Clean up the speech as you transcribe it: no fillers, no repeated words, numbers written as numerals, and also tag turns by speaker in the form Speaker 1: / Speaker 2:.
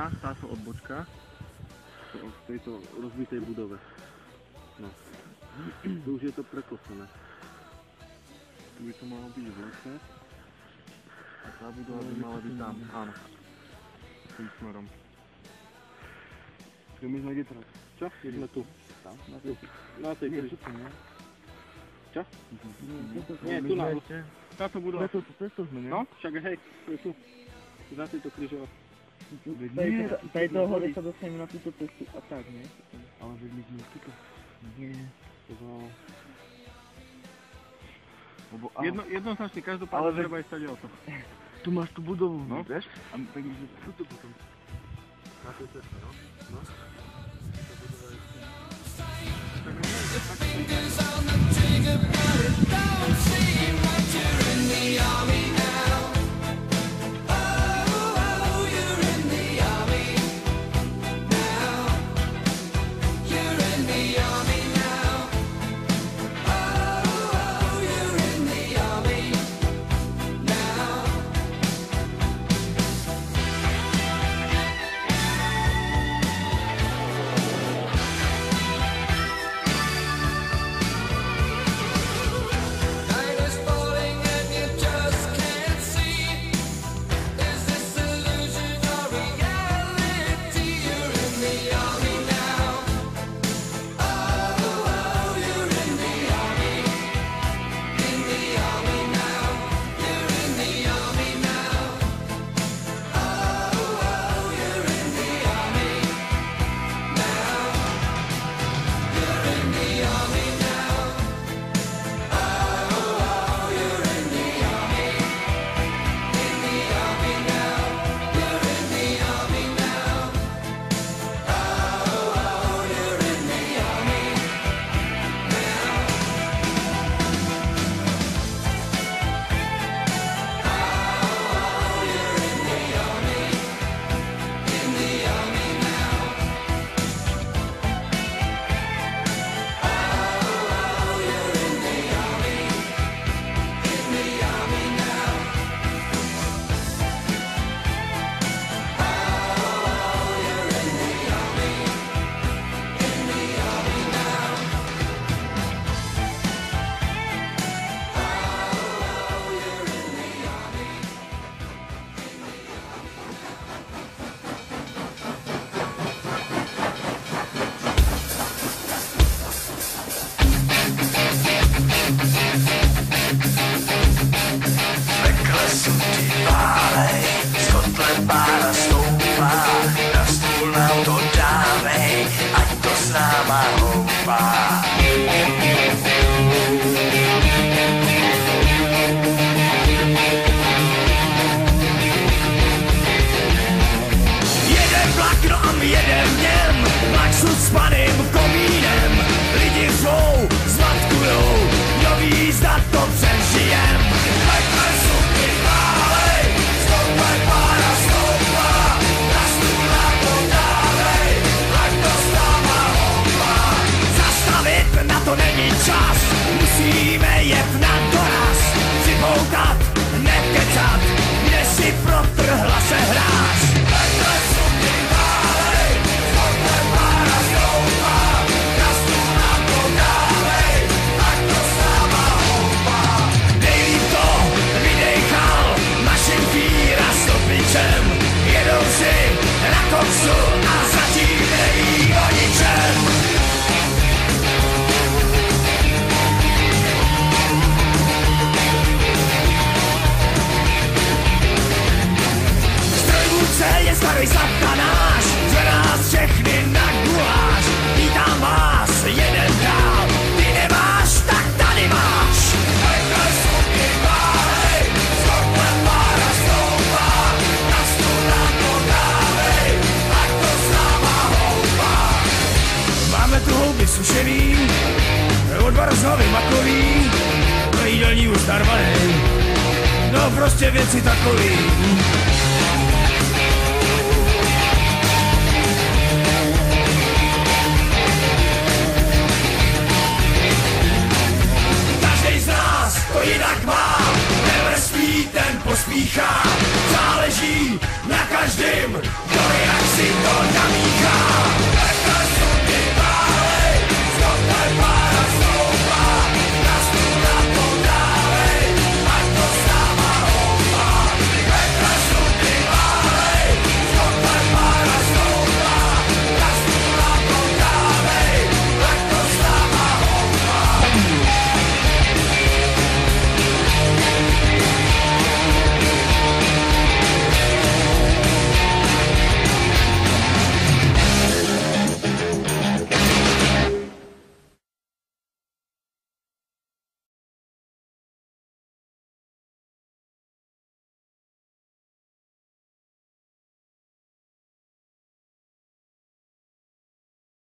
Speaker 1: táto odbočka v tejto rozbitej budove. No. Tu už je to prekosené. Tu by to malo byť v lese. A tá budova by mala byť tam, áno. Tým smerom. Tu my sme kde teraz? Čo? Sme tu. Tam? Na tej kryži. Čo? Nie, tu na... Táto budova. Preto sme, nie? No, však hej, to je tu. Na tejto kryžovatke.
Speaker 2: Tady toho hody sa dostaneme na túto cestu a tak, nie?
Speaker 1: Ale veď my sme tu.
Speaker 2: Nie.
Speaker 1: Jednoznačne každopádne treba ísť tady o to.
Speaker 2: Tu máš tú budovu,
Speaker 1: no?
Speaker 2: vieš?
Speaker 1: A tak my sme tu potom. Na tej ceste, no? No?
Speaker 3: No prostě věci takový.